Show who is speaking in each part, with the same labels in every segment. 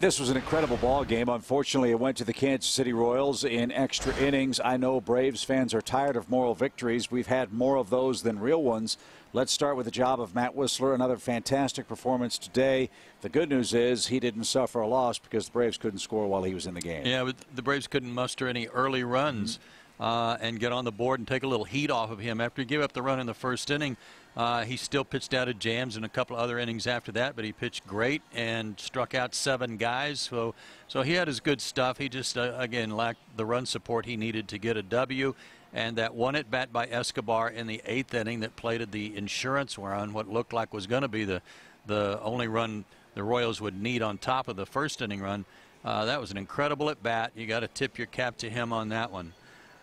Speaker 1: This was an incredible ball game. Unfortunately, it went to the Kansas City Royals in extra innings. I know Braves fans are tired of moral victories. We've had more of those than real ones. Let's start with the job of Matt Wisler. Another fantastic performance today. The good news is he didn't suffer a loss because the Braves couldn't score while he was in the game.
Speaker 2: Yeah, but the Braves couldn't muster any early runs and get on the board and take a little heat off of him. After he gave up the run in the first inning, he still pitched out of jams in a couple of other innings after that, but he pitched great and struck out 7 guys. So he had his good stuff. He just, again, lacked the run support he needed to get a W. And that one at bat by Escobar in the 8th inning that plated the insurance run, what looked like was going to be the only run the Royals would need on top of the first inning run, that was an incredible at bat. You got to tip your cap to him on that one.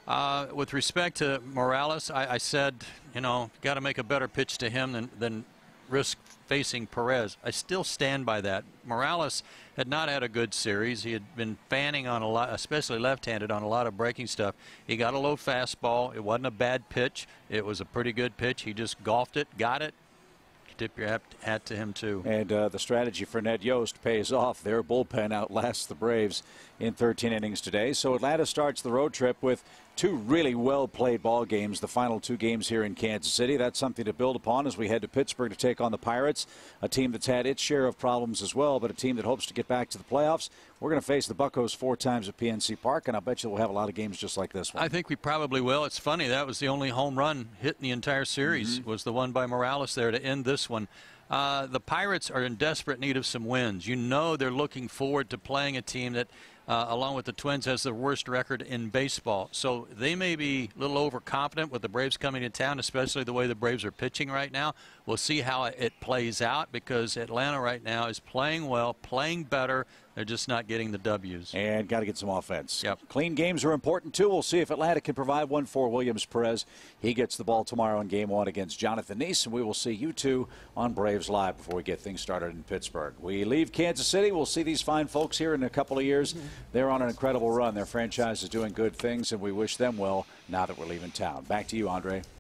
Speaker 2: With respect to Morales, I said, you know, got to make a better pitch to him than risk facing Perez. I still stand by that. Morales had not had a good series. He had been fanning on a lot, especially left-handed, on a lot of breaking stuff. He got a low fastball. It wasn't a bad pitch. It was a pretty good pitch. He just golfed it, got it. Tip your hat to him, too.
Speaker 1: And the strategy for Ned Yost pays off. Their bullpen outlasts the Braves in 13 innings today. So Atlanta starts the road trip with 2 really well-played ball games, the final 2 games here in Kansas City. That's something to build upon as we head to Pittsburgh to take on the Pirates, a team that's had its share of problems as well, but a team that hopes to get back to the playoffs. We're going to face the Buccos 4 times at PNC Park, and I bet you we'll have a lot of games just like this one.
Speaker 2: I think we probably will. It's funny, that was the only home run hit in the entire series, was the one by Morales there to end this one. The Pirates are in desperate need of some wins. You know they're looking forward to playing a team that, along with the Twins, has the worst record in baseball. So they may be a little overconfident with the Braves coming to town, especially the way the Braves are pitching right now. We'll see how it plays out because Atlanta right now is playing well, playing better. They're just not getting the W's.
Speaker 1: And got to get some offense.
Speaker 2: Yep.
Speaker 1: Clean games are important, too. We'll see if Atlanta can provide one for Williams Perez. He gets the ball tomorrow in Game 1 against Jonathan Neese, and we will see you two on Braves Live before we get things started in Pittsburgh. We leave Kansas City. We'll see these fine folks here in a couple of years. They're on an incredible run. Their franchise is doing good things, and we wish them well now that we're leaving town. Back to you, Andre.